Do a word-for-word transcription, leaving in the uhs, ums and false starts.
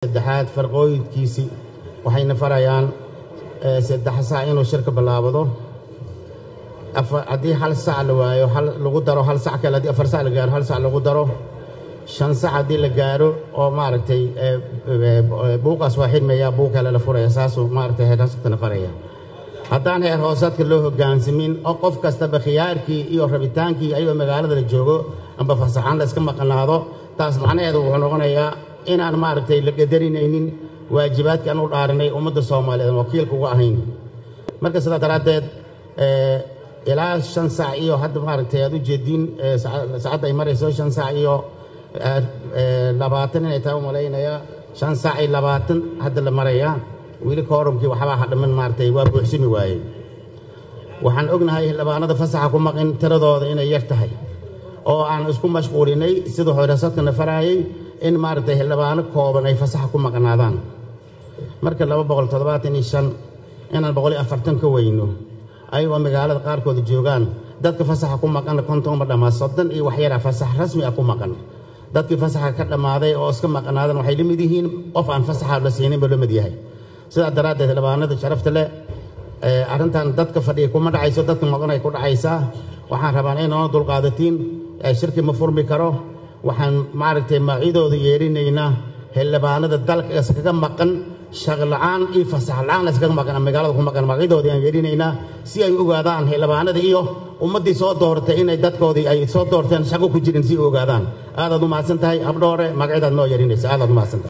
saddexaad farqooyinkiisi waxayna farayaan saddex saac inuu shirka bilaabado haddii hal saac la waayo hal lagu daro hal saac kale haddii afar saac la gaaro hal saac lagu daro shan saac haddii la gaaro oo maaragtay buuqaas waa xidmaya buuq kale la furaya saasuu maaragtay heerhaasatana faraya haddaan heer hoosaadka loo hoggaansamin oo qof kastaba khiyaarkii iyo rabitaankii ayuu magaalada la joogo amba fasaxaan la iska maqnaado taas macnaheedu wuxuu noqonayaa inaan maaragtay la qadarinaynin waajibaadkii aan u dhaaranay ummadda Soomaaliyeed wakiilka uga ahayn marka sidaa daraaddeed ilaa shan saac iyo hadda maaragtay aad u jeedin saacadda ay marayso shan saac iyo labaatan inay tahay u malaynaya shan saac iyo labaatan hadda la maraya wili koorumkii waxbaa hadhaman maaragtay waa buuxsimi waayey waxaan ognahay xildhibaanada fasaxa ku maqan tiradooda inay yar tahay oo aan isku mashquulinay sida horeesadkana farayay in maaragtay xildhibaano kooban ay fasaxa ku maqnaadaan marka laba boqol toddobaatan iyo shan inaan boqol iyo afartan ka weyno ayagoo magaalada qaarkooda joogaan dadka fasaxa ku maqan konton ma dhammaa soddon iyo wax yara fasax rasmi ah ku maqan dadkii fasaxa ka dhammaaday oo iska maqnaadan waxay la mid yihiin qof aan fasaxa la siinin ba la mid yahay sidaa daraaddeed xildhibaanada sharafta leh arrintan dadka fadhiya kuma dhacayso dadka maqan ay ku dhacaysaa waxaan rabaa inaan dulqaadatiin shirki ma furmi karo waxaan maaragtay maacidooda yeerinaynaa xildhibaanada dalka iskaga maqan shaqo la'aan iyo fasax la'aan iskaga maqan magaalada ku maqan maacidooda aan yeerinaynaa si ay u ogaadaan xildhibaanada iyo ummaddii soo doortay inay dadkoodii ay soo doorteen shaqo ku jirin si u ogaadaan aadaad u mahadsan tahay habdhoore magacidaad noo yeerinaysa aadaad u mahadsan tahay